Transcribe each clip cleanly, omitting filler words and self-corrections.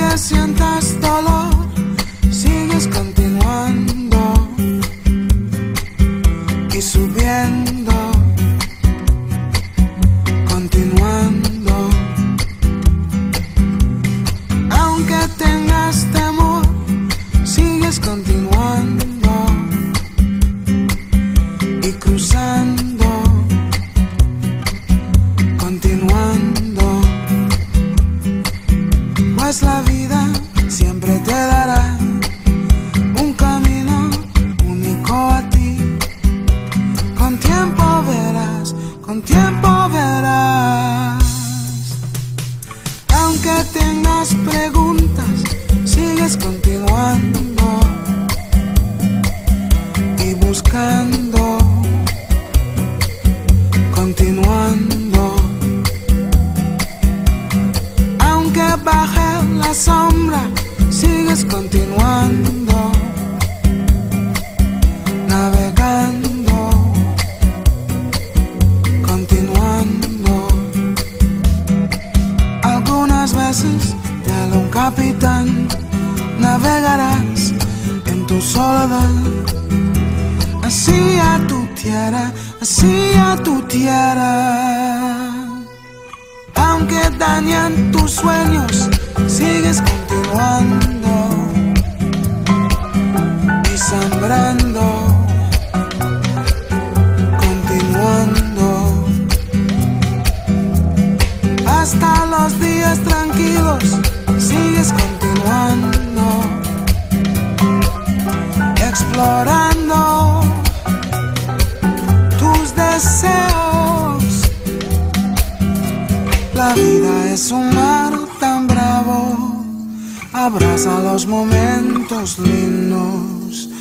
Aunque sientas dolor, sigues continuando y subiendo, continuando. Aunque tengas temor, sigues continuando y cruzando, continuando. Pues la vida siempre te dará un camino único a ti. Con tiempo verás, con tiempo verás. Aunque tengas preguntas, sigues continuando y buscando, continuando. Aunque baje la sombra, sigues continuando, navegando, continuando. Algunas veces te habla un capitán, navegarás en tu soledad, hacia tu tierra, hacia tu tierra. Aunque dañan tus sueños, sigues continuando y sembrando, continuando. Hasta los días tranquilos, sigues continuando, explorando tus deseos. La vida es un mar tan bravo, abraza los momentos lindos.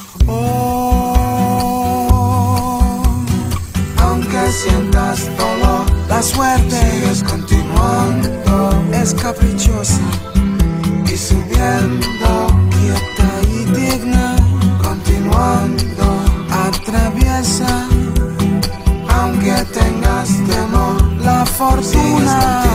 Oh, aunque sientas dolor, la suerte sigues continuando, es caprichosa y subiendo, quieta y digna, continuando, atraviesa. Aunque tengas temor, la fortuna